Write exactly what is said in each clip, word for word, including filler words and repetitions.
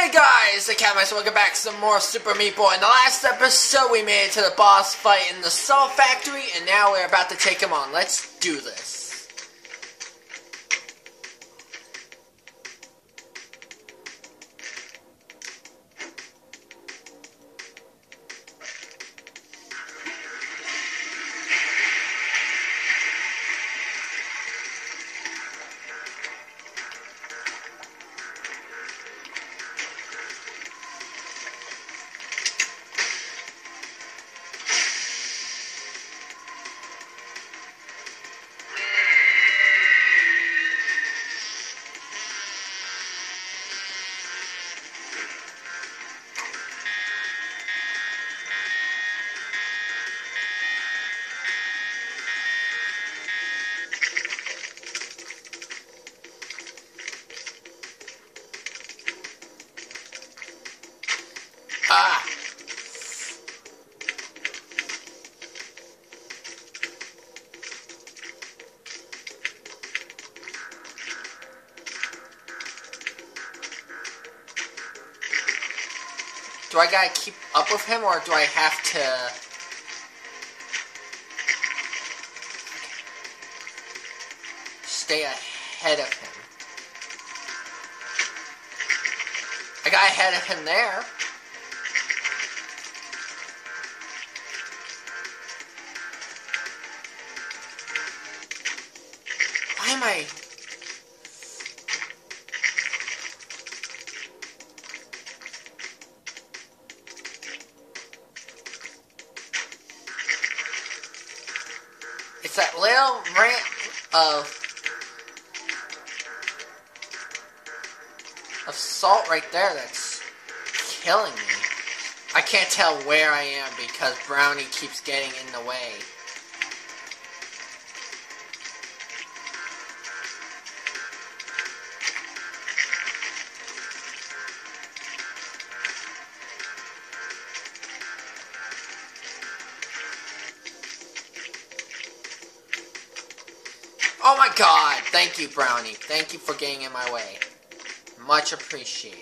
Hey guys, the Cat Mice, welcome back to some more Super Meat Boy. In the last episode, we made it to the boss fight in the Salt Factory, and now we're about to take him on. Let's do this. Ah! Do I gotta keep up with him, or do I have to... stay ahead of him? I got ahead of him there. Why am I... It's that little ramp of... of salt right there that's killing me. I can't tell where I am because Brownie keeps getting in the way. Oh my god! Thank you, Brownie. Thank you for getting in my way. Much appreciated.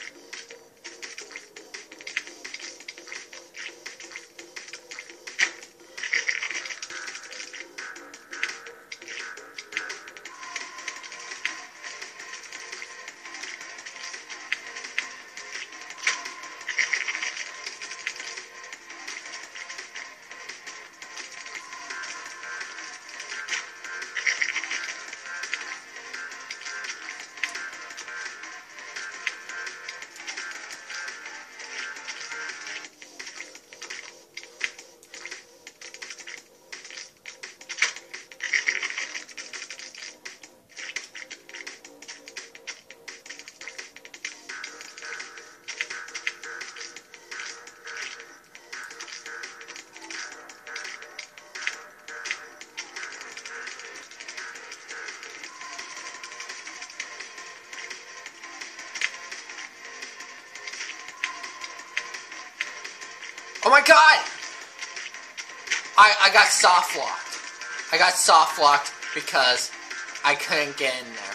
Oh my god! I, I got soft locked. I got soft locked because I couldn't get in there.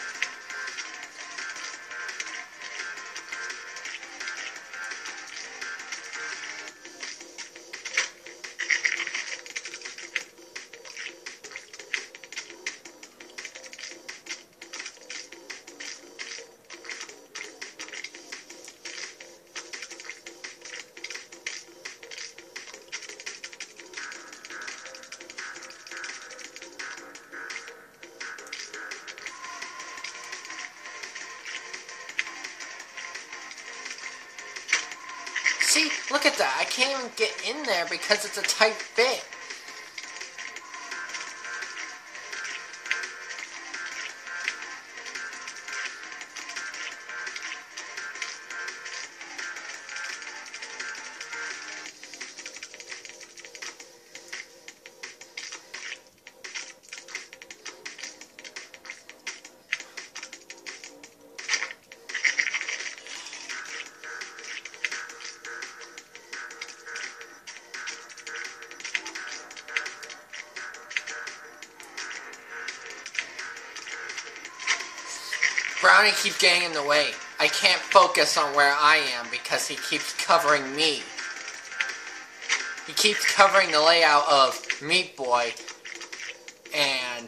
See, look at that. I can't even get in there because it's a tight fit. Brownie keeps getting in the way. I can't focus on where I am because he keeps covering me. He keeps covering the layout of Meat Boy, and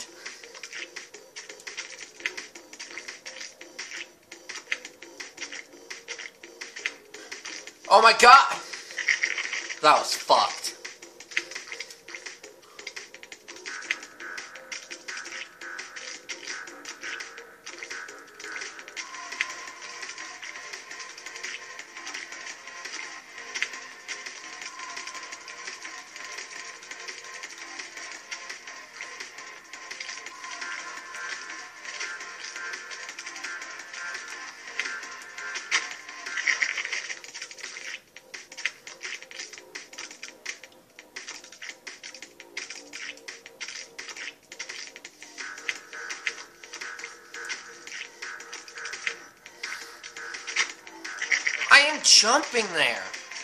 oh my god! That was fucked. I am jumping there.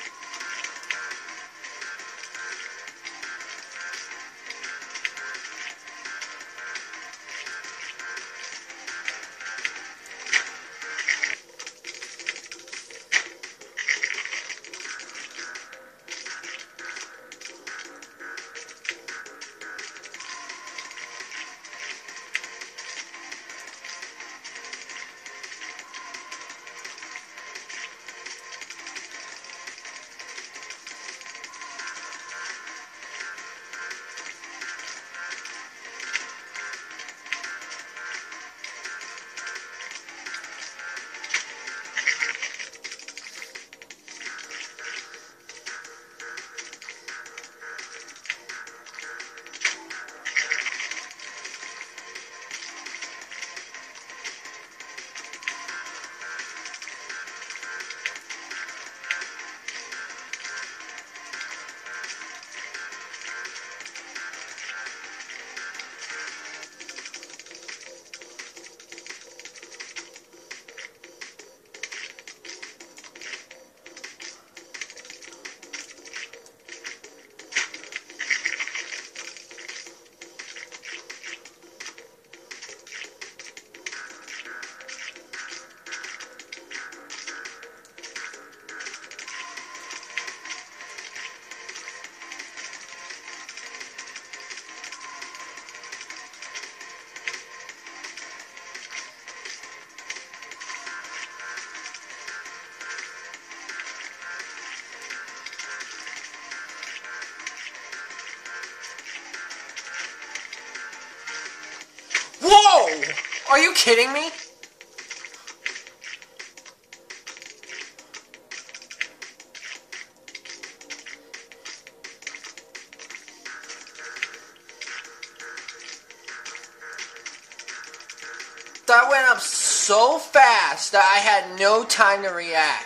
Whoa! Are you kidding me? That went up so fast that I had no time to react.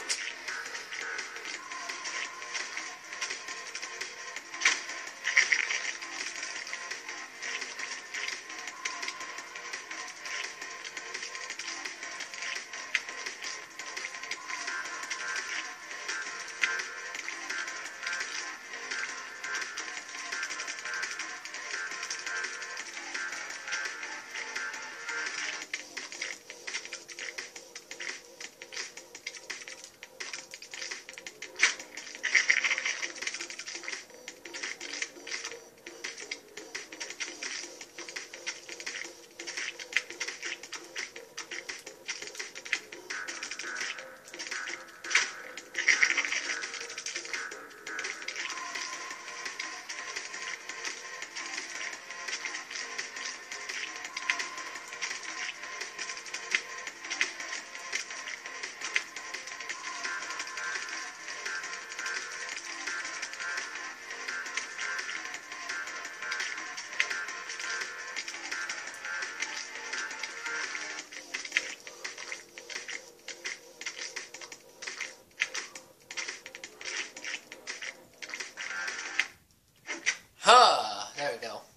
Huh, there we go.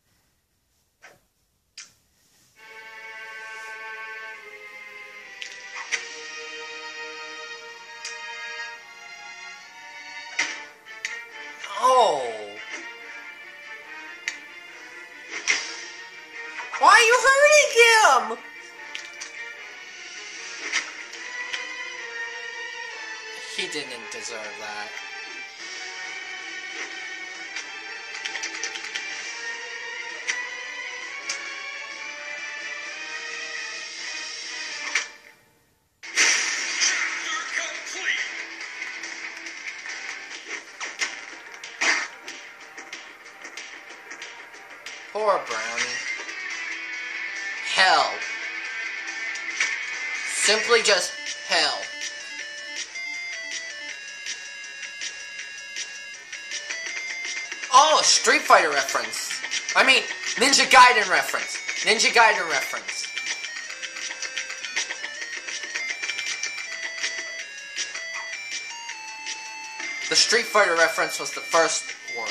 Oh. Why are you hurting him? He didn't deserve that. Poor Brownie. Hell. Simply just hell. Oh, Street Fighter reference. I mean, Ninja Gaiden reference. Ninja Gaiden reference. The Street Fighter reference was the first world.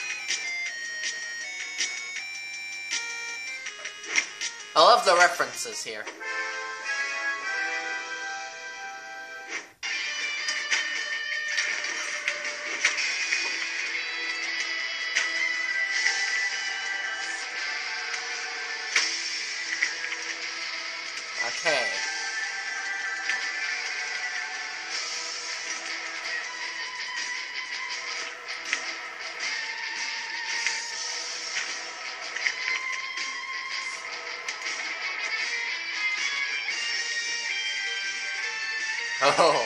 I love the references here. Okay. Oh.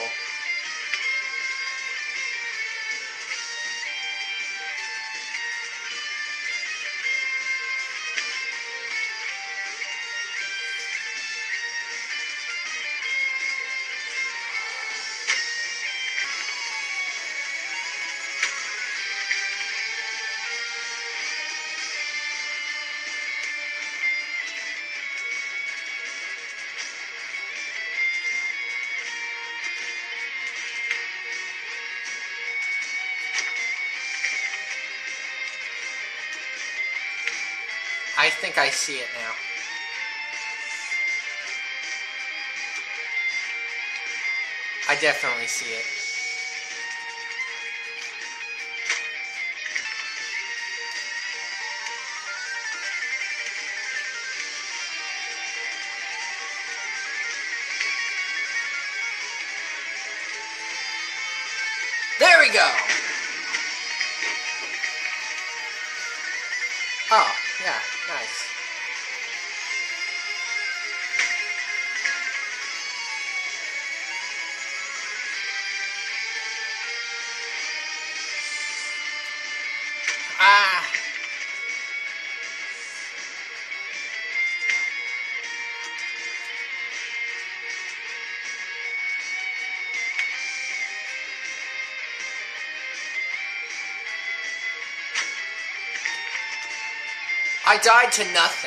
I think I see it now. I definitely see it. There we go! Oh, yeah, nice. Ah! I died to nothing.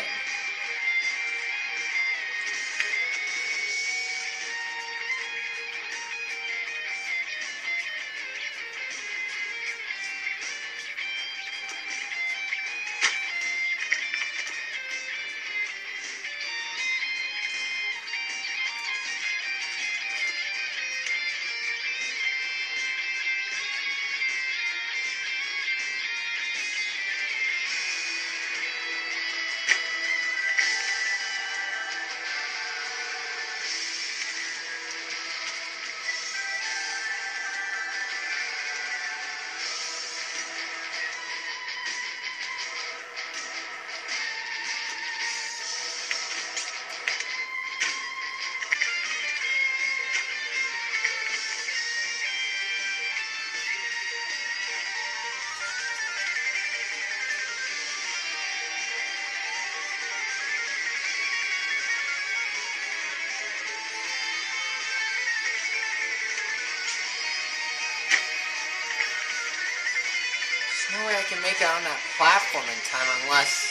There's no way I can make it on that platform in time unless...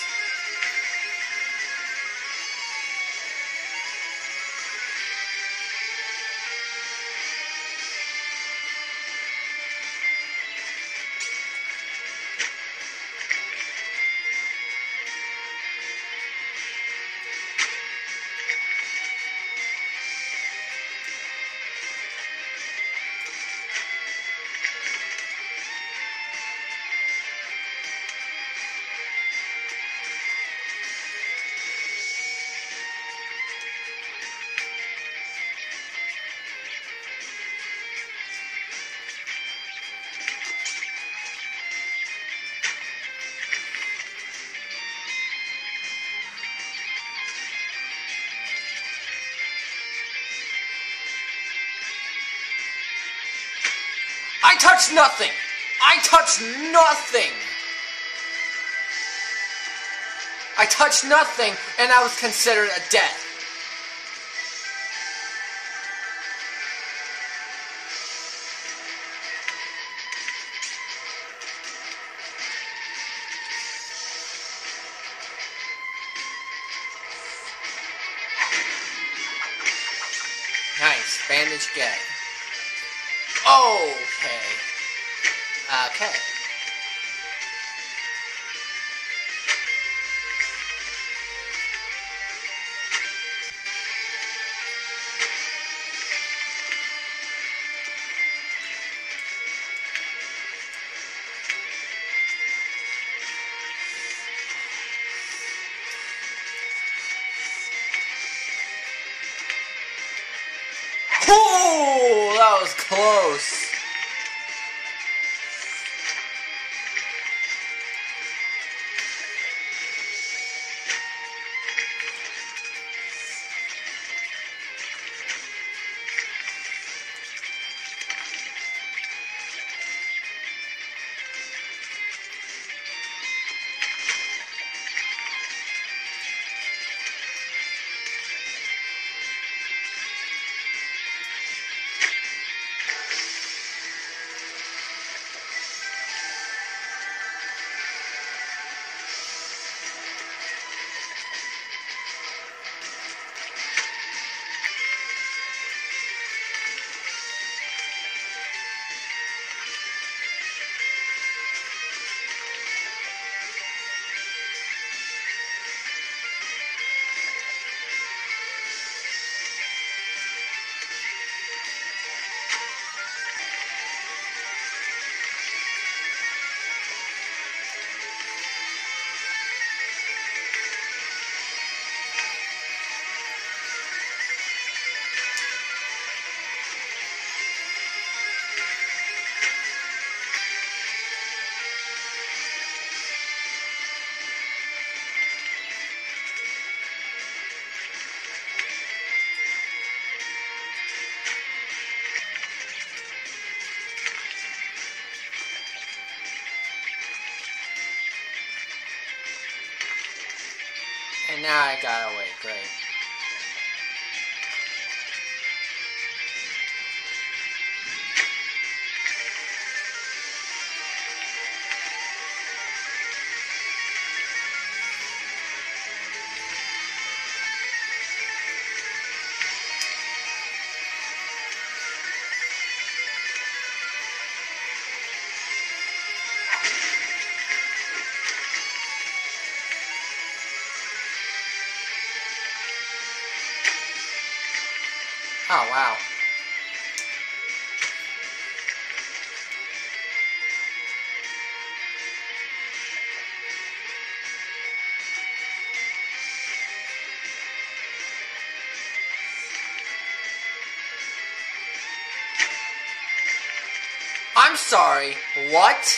I touched nothing! I touched nothing! I touched nothing, and I was considered a death. Nice. Bandage Girl. Okay. Okay. Oh, that was close. And now I got away. Great. Oh, wow. I'm sorry. What?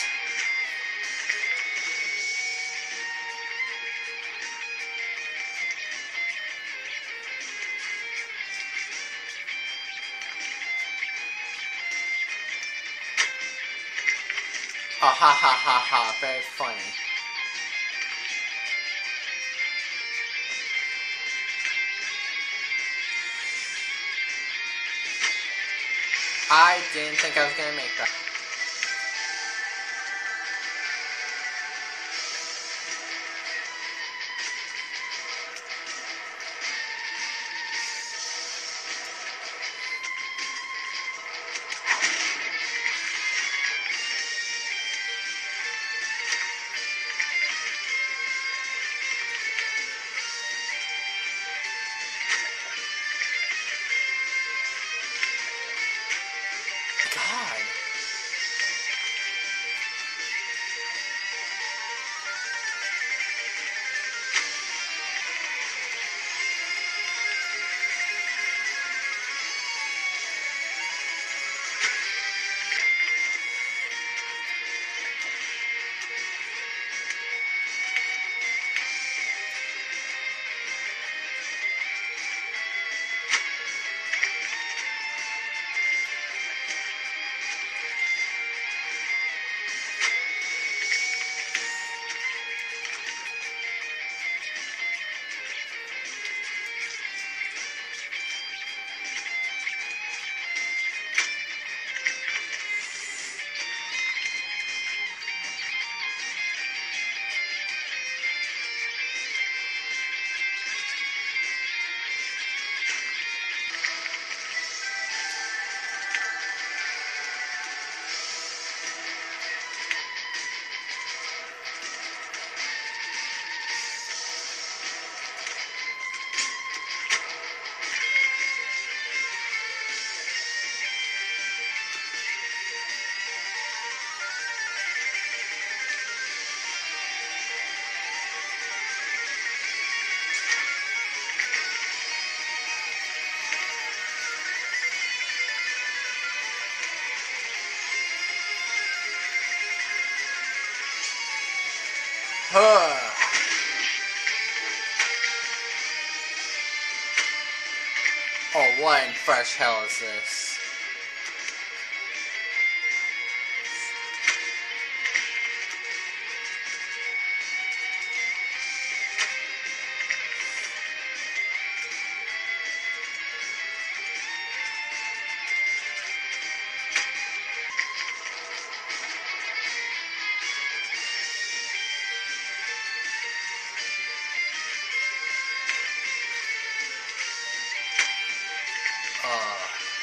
Oh, ha ha ha ha, very funny. I didn't think I was gonna make that. God. what in fresh hell is this? Uh,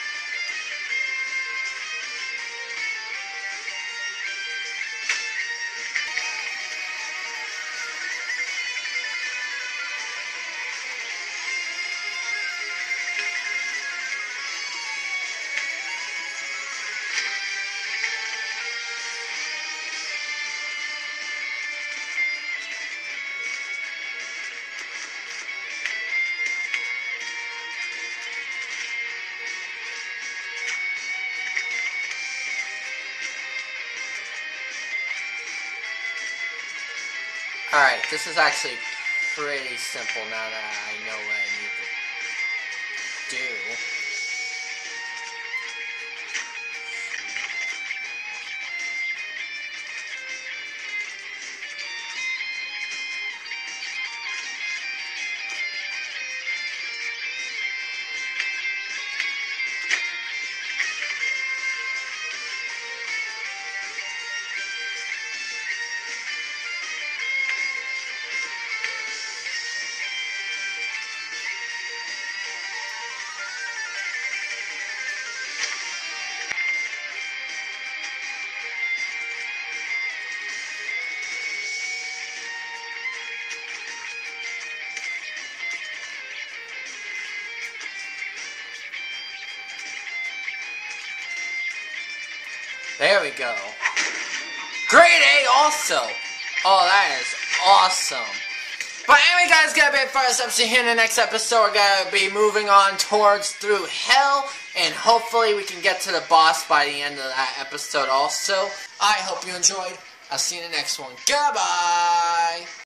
Alright, this is actually pretty simple now that I know what I need to do. There we go. Grade A also. Oh, that is awesome. But anyway, guys, gotta be it for us episode here. In the next episode, we're gonna be moving on towards through hell, and hopefully we can get to the boss by the end of that episode also. I hope you enjoyed. I'll see you in the next one. Goodbye.